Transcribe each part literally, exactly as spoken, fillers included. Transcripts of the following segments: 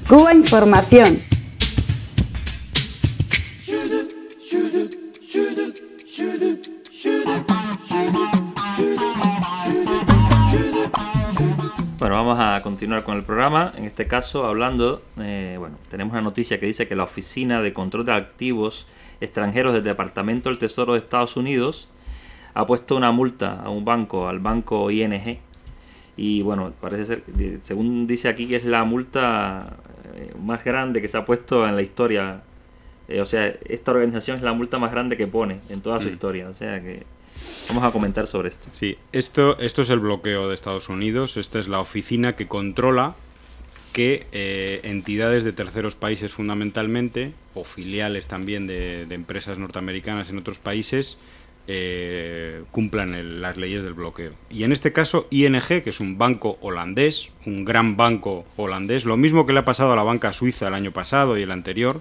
Cuba Información. Bueno, vamos a continuar con el programa. En este caso, hablando, eh, bueno, tenemos una noticia que dice que la Oficina de Control de Activos Extranjeros del Departamento del Tesoro de Estados Unidos ha puesto una multa a un banco, al banco I N G. Y bueno, parece ser, según dice aquí, que es la multa eh, más grande que se ha puesto en la historia. Eh, o sea, esta organización es la multa más grande que pone en toda su mm. historia. O sea que vamos a comentar sobre esto. Sí, esto, esto es el bloqueo de Estados Unidos. Esta es la oficina que controla que eh, entidades de terceros países fundamentalmente, o filiales también de, de empresas norteamericanas en otros países, eh, cumplan el, las leyes del bloqueo. Y en este caso I N G, que es un banco holandés, un gran banco holandés, lo mismo que le ha pasado a la banca suiza el año pasado y el anterior,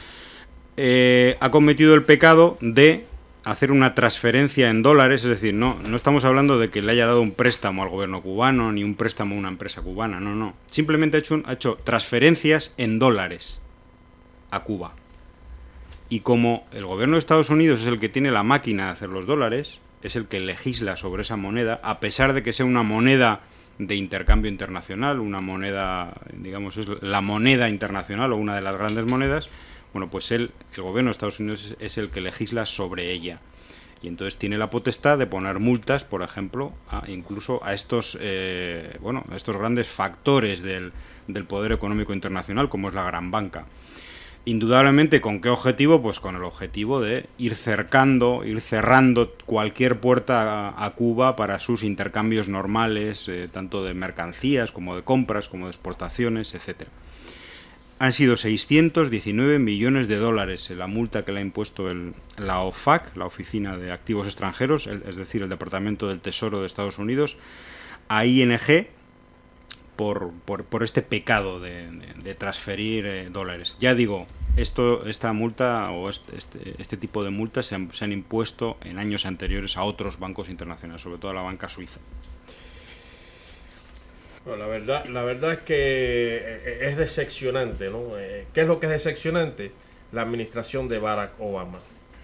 eh, ha cometido el pecado de hacer una transferencia en dólares, es decir, no, no estamos hablando de que le haya dado un préstamo al gobierno cubano ni un préstamo a una empresa cubana, no, no. Simplemente ha hecho, un, ha hecho transferencias en dólares a Cuba. Y como el gobierno de Estados Unidos es el que tiene la máquina de hacer los dólares, es el que legisla sobre esa moneda, a pesar de que sea una moneda de intercambio internacional, una moneda, digamos, es la moneda internacional o una de las grandes monedas, bueno, pues él, el gobierno de Estados Unidos es el que legisla sobre ella. Y entonces tiene la potestad de poner multas, por ejemplo, a, incluso a estos, eh, bueno, a estos grandes factores del, del poder económico internacional, como es la gran banca. Indudablemente, ¿con qué objetivo? Pues con el objetivo de ir cercando, ir cerrando cualquier puerta a, a Cuba para sus intercambios normales, eh, tanto de mercancías como de compras, como de exportaciones, etcétera. Han sido seiscientos diecinueve millones de dólares la multa que le ha impuesto el, la O F A C, la Oficina de Activos Extranjeros, el, es decir, el Departamento del Tesoro de Estados Unidos, a I N G por, por, por este pecado de, de, de transferir eh, dólares. Ya digo, esto, esta multa o este, este, este tipo de multas se han, se han impuesto en años anteriores a otros bancos internacionales, sobre todo a la banca suiza. Bueno, la verdad, la verdad es que es decepcionante, ¿no? ¿Qué es lo que es decepcionante? La administración de Barack Obama.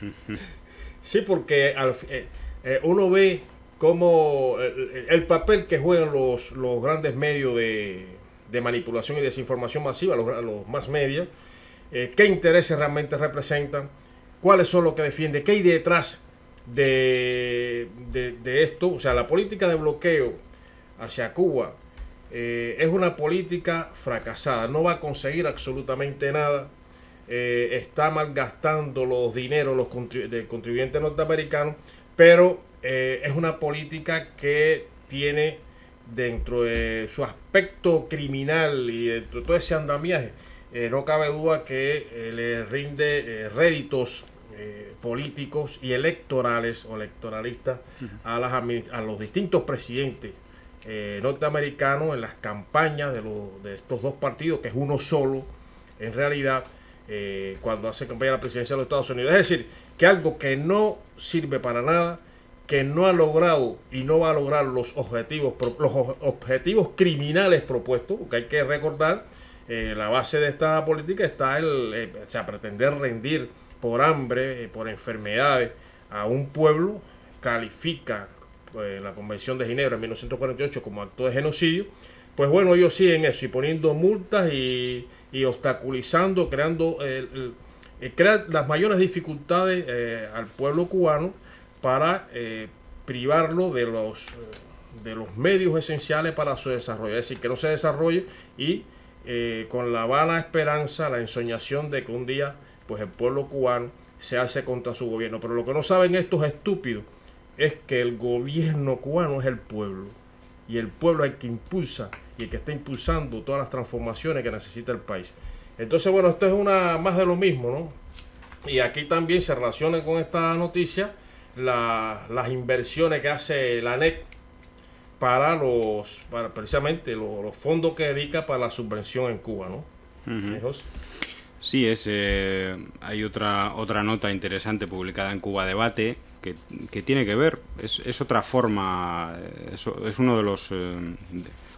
Sí, porque al, eh, eh, uno ve cómo el, el papel que juegan los, los grandes medios de, de manipulación y desinformación masiva, los, los más media, eh, qué intereses realmente representan, cuáles son los que defienden, qué hay detrás de, de, de esto. O sea, la política de bloqueo hacia Cuba Eh, es una política fracasada, no va a conseguir absolutamente nada, eh, está malgastando los dineros los contribu del contribuyente norteamericano, pero eh, es una política que tiene dentro de su aspecto criminal y dentro de todo ese andamiaje, eh, no cabe duda que eh, le rinde eh, réditos eh, políticos y electorales o electoralistas a, las, a los distintos presidentes Eh, norteamericano en las campañas de, lo, de estos dos partidos, que es uno solo en realidad, eh, cuando hace campaña a la presidencia de los Estados Unidos. Es decir, que algo que no sirve para nada, que no ha logrado y no va a lograr los objetivos los objetivos criminales propuestos, porque hay que recordar, eh, la base de esta política está el, eh, o sea, pretender rendir por hambre, eh, por enfermedades a un pueblo, califica en la Convención de Ginebra en mil novecientos cuarenta y ocho como acto de genocidio. Pues bueno, ellos siguen eso y poniendo multas y, y obstaculizando, creando el, el, el, crea las mayores dificultades eh, al pueblo cubano para eh, privarlo de los, de los medios esenciales para su desarrollo. Es decir, que no se desarrolle y eh, con la vana esperanza, la ensoñación de que un día pues el pueblo cubano se hace contra su gobierno. Pero lo que no saben estos estúpidos es que el gobierno cubano es el pueblo, y el pueblo es el que impulsa y el que está impulsando todas las transformaciones que necesita el país. Entonces, bueno, esto es una más de lo mismo, ¿no? Y aquí también se relaciona con esta noticia la, las inversiones que hace la A N E C para los, para precisamente los, los fondos que dedica para la subvención en Cuba, ¿no? Uh-huh. Sí, es, eh, hay otra, otra nota interesante publicada en Cuba Debate, Que, que tiene que ver, es, es otra forma, es, es uno de los, eh,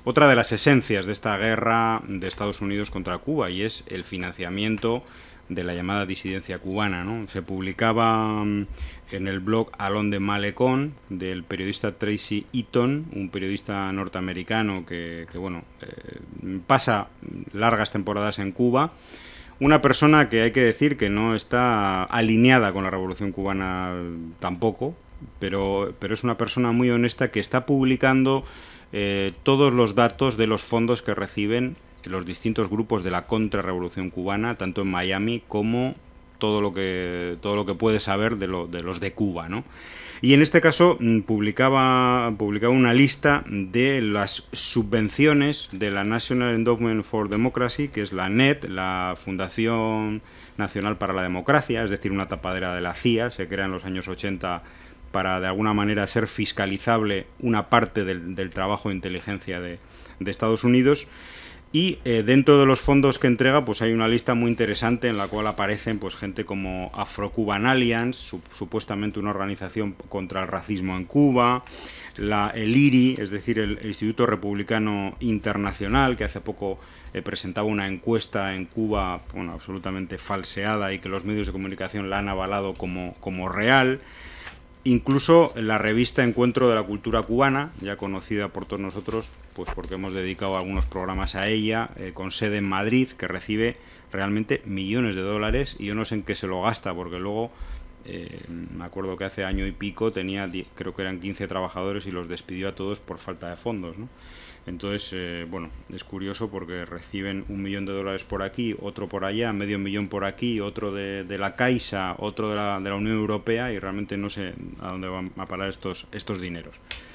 otra de las esencias de esta guerra de Estados Unidos contra Cuba, y es el financiamiento de la llamada disidencia cubana, ¿no? Se publicaba en el blog Alon de Malecón del periodista Tracy Eaton, un periodista norteamericano que, que bueno, eh, pasa largas temporadas en Cuba, una persona que hay que decir que no está alineada con la Revolución Cubana tampoco, pero, pero es una persona muy honesta que está publicando eh, todos los datos de los fondos que reciben los distintos grupos de la contrarrevolución cubana, tanto en Miami como todo lo que todo lo que puede saber de, lo, de los de Cuba, ¿no? Y en este caso publicaba, publicaba una lista de las subvenciones de la National Endowment for Democracy, que es la N E D, la Fundación Nacional para la Democracia, es decir, una tapadera de la C I A, se crea en los años ochenta para de alguna manera ser fiscalizable una parte del, del trabajo de inteligencia de, de Estados Unidos. Y eh, dentro de los fondos que entrega, pues hay una lista muy interesante en la cual aparecen pues gente como Afro-Cuban Alliance, su, supuestamente una organización contra el racismo en Cuba, la, el I R I, es decir, el, el Instituto Republicano Internacional, que hace poco eh, presentaba una encuesta en Cuba, bueno, absolutamente falseada y que los medios de comunicación la han avalado como, como real. Incluso la revista Encuentro de la Cultura Cubana, ya conocida por todos nosotros, pues porque hemos dedicado algunos programas a ella, eh, con sede en Madrid, que recibe realmente millones de dólares, y yo no sé en qué se lo gasta, porque luego, eh, me acuerdo que hace año y pico tenía, creo que eran quince trabajadores y los despidió a todos por falta de fondos, ¿no? Entonces, eh, bueno, es curioso porque reciben un millón de dólares por aquí, otro por allá, medio millón por aquí, otro de, de la Caixa, otro de la, de la Unión Europea, y realmente no sé a dónde van a parar estos, estos dineros.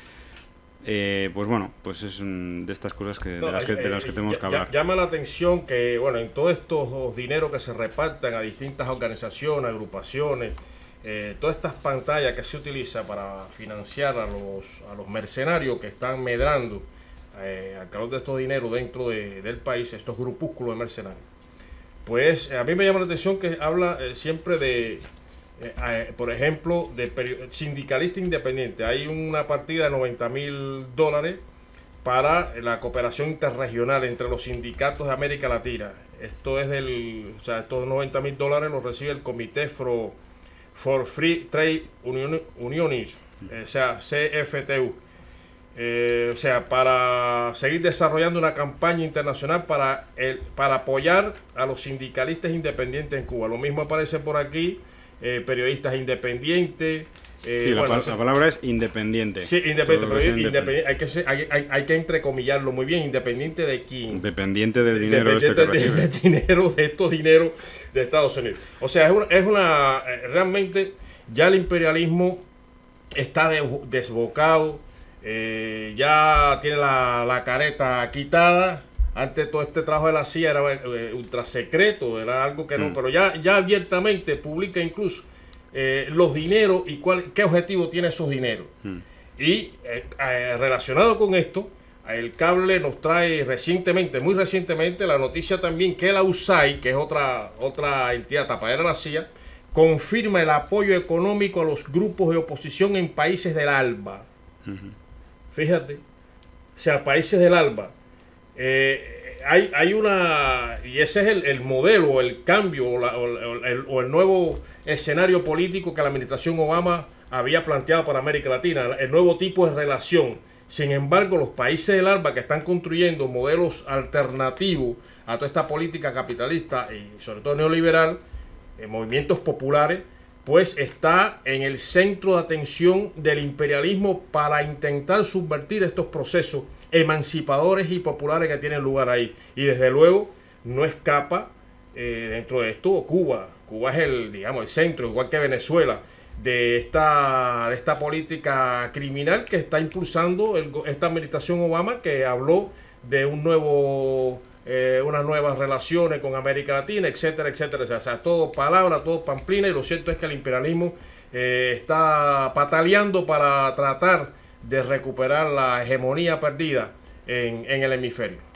Eh, pues bueno, pues es un, de estas cosas que, de, no, las que, eh, de las que tenemos que hablar. Llama la atención que, bueno, en todos estos dineros que se repartan a distintas organizaciones, agrupaciones, eh, todas estas pantallas que se utilizan para financiar a los, a los mercenarios que están medrando Eh, al calor de estos dineros dentro de, del país, estos grupúsculos de mercenarios, pues a mí me llama la atención que habla eh, siempre de, eh, eh, por ejemplo, de sindicalista independiente. Hay una partida de noventa mil dólares para la cooperación interregional entre los sindicatos de América Latina. Esto es del, o sea, estos noventa mil dólares los recibe el Comité for, for Free Trade Union, Unionis, eh, o sea, C F T U. Eh, o sea, para seguir desarrollando una campaña internacional para, el, para apoyar a los sindicalistas independientes en Cuba. Lo mismo aparece por aquí, eh, periodistas independientes. Eh, sí, la, bueno, la palabra es independiente. Sí, independiente, pero independiente. independiente, hay, que ser, hay, hay, hay que entrecomillarlo muy bien. ¿Independiente de quién? Dependiente del dinero Dependiente este que de, de, de dinero, de estos dineros de Estados Unidos. O sea, es una, es una realmente ya el imperialismo está de, desbocado. Eh, ya tiene la, la careta quitada. Antes todo este trabajo de la C I A era eh, ultra secreto, era algo que no, mm. pero ya, ya abiertamente publica incluso eh, los dineros y cuál, qué objetivo tiene esos dineros. Mm. Y eh, eh, relacionado con esto, el cable nos trae recientemente, muy recientemente, la noticia también que la U S A I, que es otra, otra entidad tapadera de la C I A, confirma el apoyo económico a los grupos de oposición en países del ALBA. Mm-hmm. Fíjate, o sea, países del ALBA. Eh, hay, hay una, y ese es el, el modelo, el cambio o, la, o, el, o el nuevo escenario político que la administración Obama había planteado para América Latina, el nuevo tipo de relación. Sin embargo, los países del ALBA que están construyendo modelos alternativos a toda esta política capitalista y sobre todo neoliberal, eh, movimientos populares, pues está en el centro de atención del imperialismo para intentar subvertir estos procesos emancipadores y populares que tienen lugar ahí. Y desde luego no escapa eh, dentro de esto Cuba. Cuba es el, digamos, el centro, igual que Venezuela, de esta, de esta política criminal que está impulsando el, esta administración Obama, que habló de un nuevo... Eh, unas nuevas relaciones con América Latina, etcétera, etcétera, etcétera. O sea, todo palabra, todo pamplina, y lo cierto es que el imperialismo eh, está pataleando para tratar de recuperar la hegemonía perdida en, en el hemisferio.